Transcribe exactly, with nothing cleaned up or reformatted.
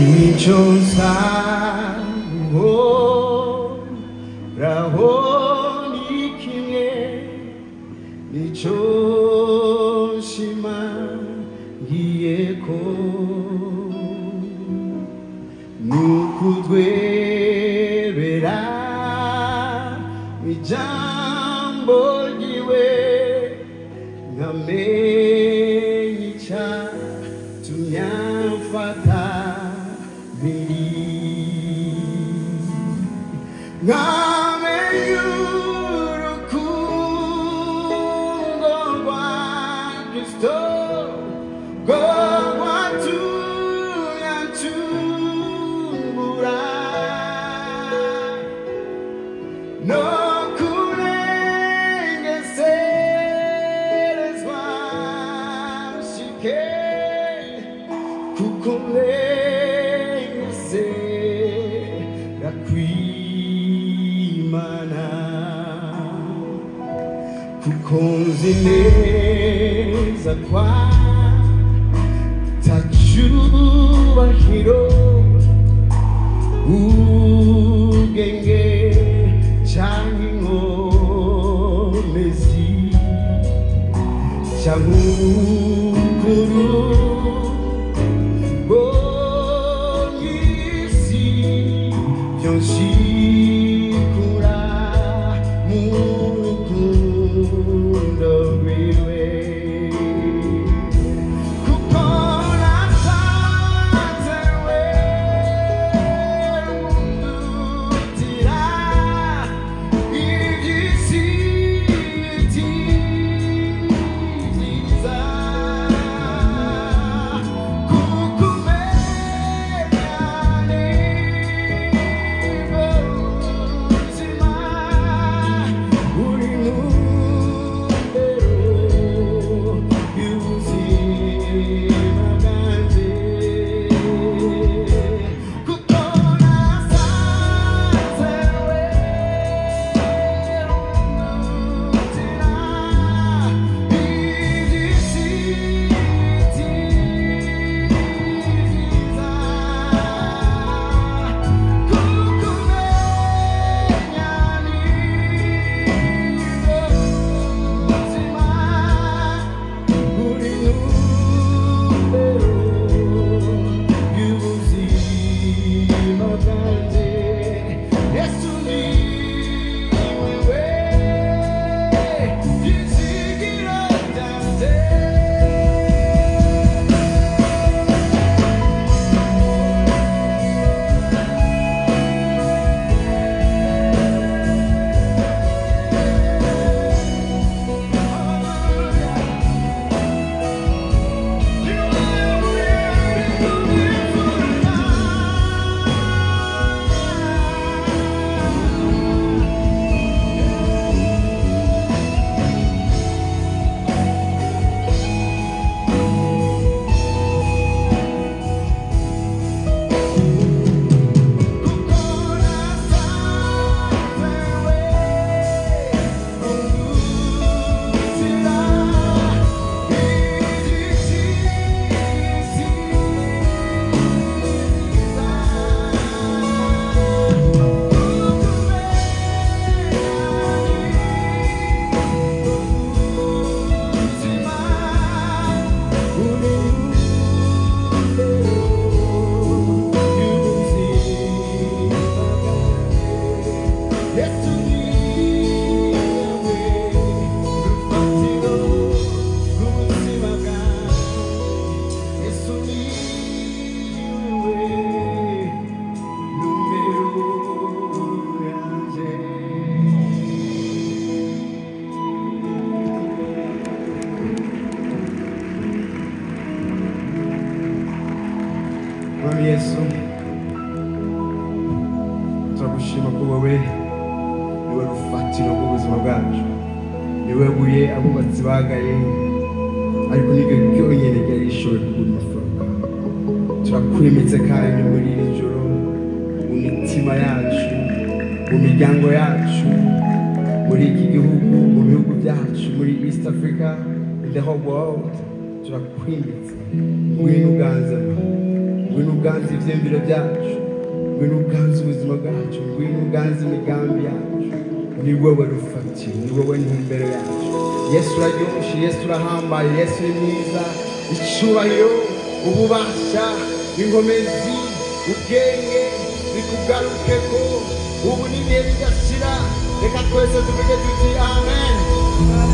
imiconsa rahoni kimwe nico shimangiyeko nukudwebera ijambo ryiwe nkamenya icatumye amfata nkamenya urukundo rwa Kristo rwo rwatumye anshungura no kurengeserezwa shike kukurengesera kw'Imana kuko nzi neza kwa tacubahiro ubwenge canke inkomezi canke ubukuru bwo mw'isi vyonshikura mu rukundo rwiwe kuko nasanzewe mundutira ivy'isi vyiza Yesu turagushima ko wowe niwe rufatiro rw'ubuzima bwacu niwe buye abubatsi bagaye ariko niryo ryonyene ryari rishoboye kugura imifuka turakwimitse kandi muri iri joro mu mitima yacu mu miryango yacu muri iki gihugu mu bihugu byacu muri East Africa in the whole world turakwimitse ngwino uganze ngwino uganze ivyiyumviro byacu, ngwino uganze ubuzima bwacu, ngwino uganze imigambi yacu. Ni wowe rufatiro, ni wowe ntumbero yacu. Yesu uraryoshe, Yesu urahambaye, Yesu ni mwiza. Icyubahiro, ububasha, ingomezi, ubwenge bikugarukeko ubu n'ibihe bidashira. Reka twese tuvuge tuti amen.